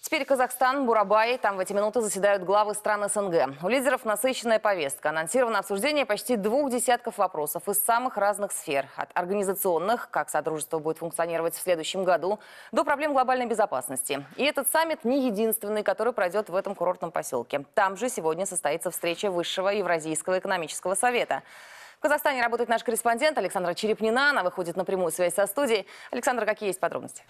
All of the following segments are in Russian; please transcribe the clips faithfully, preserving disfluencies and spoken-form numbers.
Теперь Казахстан, Бурабай. Там в эти минуты заседают главы стран СНГ. У лидеров насыщенная повестка. Анонсировано обсуждение почти двух десятков вопросов из самых разных сфер. От организационных, как Содружество будет функционировать в следующем году, до проблем глобальной безопасности. И этот саммит не единственный, который пройдет в этом курортном поселке. Там же сегодня состоится встреча Высшего Евразийского экономического совета. В Казахстане работает наш корреспондент Александра Черепнина. Она выходит на прямую связь со студией. Александра, какие есть подробности?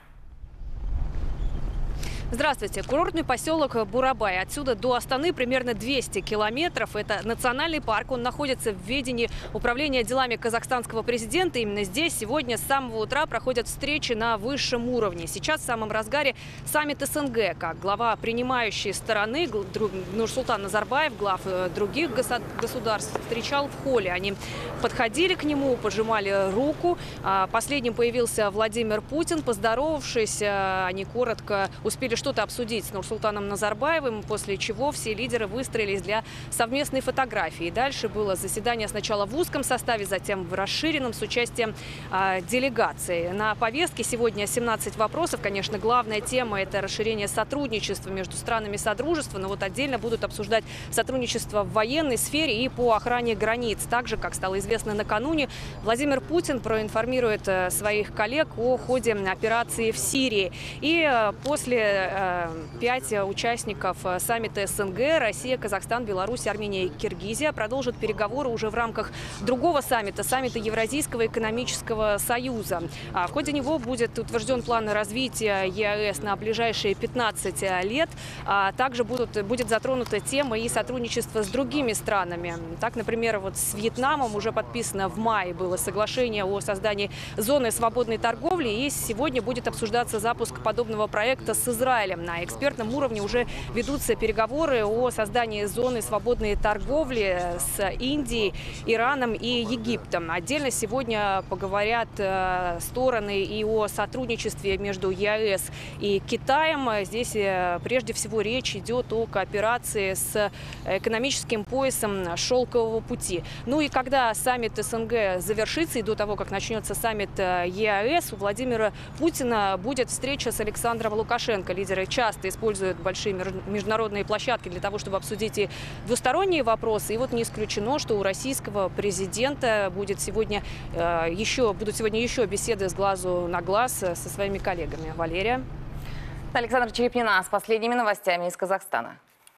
Здравствуйте. Курортный поселок Бурабай. Отсюда до Астаны примерно двести километров. Это национальный парк. Он находится в ведении управления делами казахстанского президента. Именно здесь сегодня с самого утра проходят встречи на высшем уровне. Сейчас в самом разгаре саммит СНГ. Как глава принимающей стороны Нурсултан Назарбаев, глав других государств встречал в холле. Они подходили к нему, пожимали руку. Последним появился Владимир Путин. Поздоровавшись, они коротко успели что-то обсудить с Нурсултаном Назарбаевым, после чего все лидеры выстроились для совместной фотографии. Дальше было заседание сначала в узком составе, затем в расширенном с участием э, делегации. На повестке сегодня семнадцать вопросов. Конечно, главная тема – это расширение сотрудничества между странами Содружества, но вот отдельно будут обсуждать сотрудничество в военной сфере и по охране границ. Также, как стало известно накануне, Владимир Путин проинформирует своих коллег о ходе операции в Сирии. И э, после Пять участников саммита СНГ – Россия, Казахстан, Беларусь, Армения и Киргизия – продолжат переговоры уже в рамках другого саммита – саммита Евразийского экономического союза. В ходе него будет утвержден план развития ЕАЭС на ближайшие пятнадцать лет. Также будут, будет затронута тема и сотрудничества с другими странами. Так, например, вот с Вьетнамом уже подписано в мае было соглашение о создании зоны свободной торговли. И сегодня будет обсуждаться запуск подобного проекта с Израилем. На экспертном уровне уже ведутся переговоры о создании зоны свободной торговли с Индией, Ираном и Египтом. Отдельно сегодня поговорят э, стороны и о сотрудничестве между ЕАЭС и Китаем. Здесь э, прежде всего речь идет о кооперации с экономическим поясом шелкового пути. Ну и когда саммит СНГ завершится и до того, как начнется саммит ЕАЭС, у Владимира Путина будет встреча с Александром Лукашенко. Лидеры часто используют большие международные площадки для того, чтобы обсудить и двусторонние вопросы. И вот не исключено, что у российского президента будет сегодня, э, еще, будут сегодня еще беседы с глазу на глаз со своими коллегами. Валерия. Александра Черепнина с последними новостями из Казахстана.